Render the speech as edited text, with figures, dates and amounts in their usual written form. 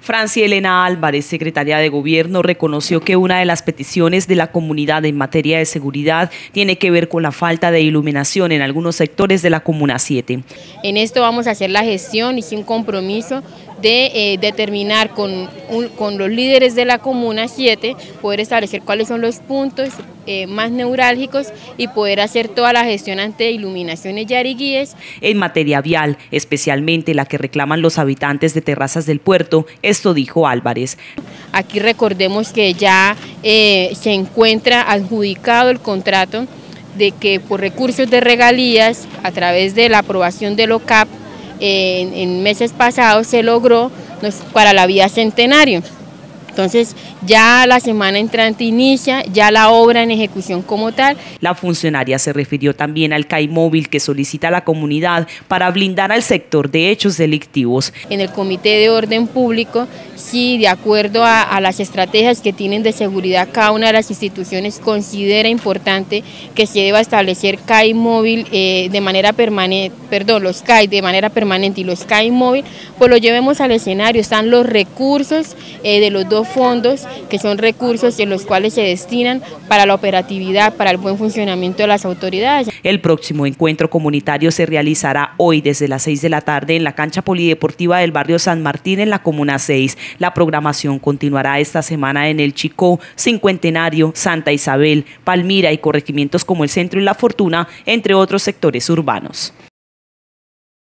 Francia Elena Álvarez, secretaria de Gobierno, reconoció que una de las peticiones de la comunidad en materia de seguridad tiene que ver con la falta de iluminación en algunos sectores de la Comuna 7. En esto vamos a hacer la gestión y un compromiso de determinar con los líderes de la Comuna 7, poder establecer cuáles son los puntos más neurálgicos y poder hacer toda la gestión ante iluminaciones y ariguíes. En materia vial, especialmente la que reclaman los habitantes de Terrazas del Puerto, esto dijo Álvarez. Aquí recordemos que ya se encuentra adjudicado el contrato de que por recursos de regalías, a través de la aprobación del OCAP, en meses pasados se logró para la vía Centenario. Entonces ya la semana entrante inicia ya la obra en ejecución como tal. La funcionaria se refirió también al CAI móvil que solicita a la comunidad para blindar al sector de hechos delictivos. En el Comité de Orden Público, sí, de acuerdo a las estrategias que tienen de seguridad, cada una de las instituciones considera importante que se deba establecer CAI móvil de manera permanente, los CAI de manera permanente y los CAI móvil, pues lo llevemos al escenario. Están los recursos de los dos fondos, que son recursos en los cuales se destinan para la operatividad, para el buen funcionamiento de las autoridades. El próximo encuentro comunitario se realizará hoy desde las 6 de la tarde en la cancha polideportiva del barrio San Martín en la Comuna 6. La programación continuará esta semana en el Chicó, Cincuentenario, Santa Isabel, Palmira y corregimientos como el Centro y La Fortuna, entre otros sectores urbanos.